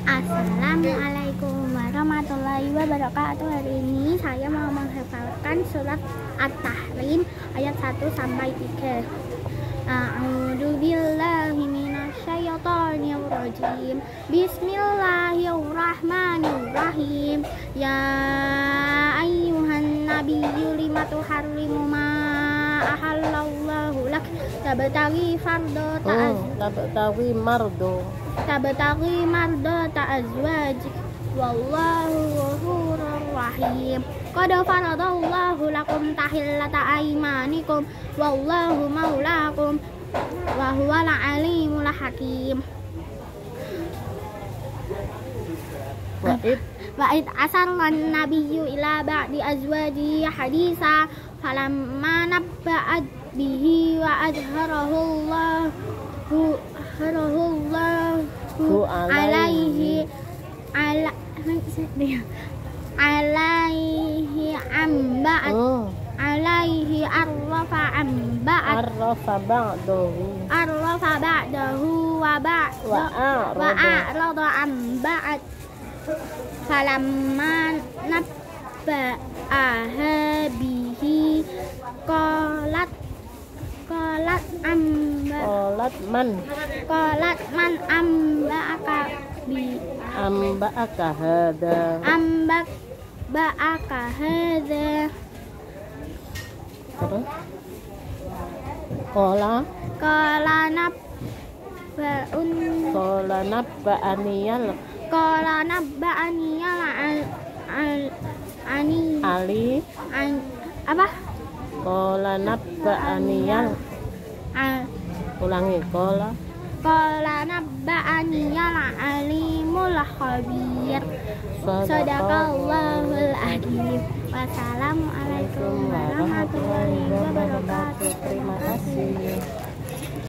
Assalamualaikum warahmatullahi wabarakatuh. Hari ini saya mau menghafalkan surat At-Tahrim ayat 1 sampai 3. A'udzubillahi minasyaitonir rajim. Bismillahirrahmanirrahim. Ya ayyuhan nabiyyu lima tuharrimu ma ahallallahu lak tabtaghi mardata azwajik wallahu ghafurur rahim. Qad faradallahu lakum tahillata aymanikum wallahu maulakum wa huwal alimul hakim. Wa'id asarran nabiyyu ila ba'di azwajihi haditha falamma nabba'at bihi wa adharahu alaihi arrafa ba'dahu wa a'rada an ba'd falamma nabba'aha bihi qalat man amba'aka hadha terus qala nabba'aniyal alimul khabir. Shadaqallahul adzim. Wassalamualaikum warahmatullahi wabarakatuh.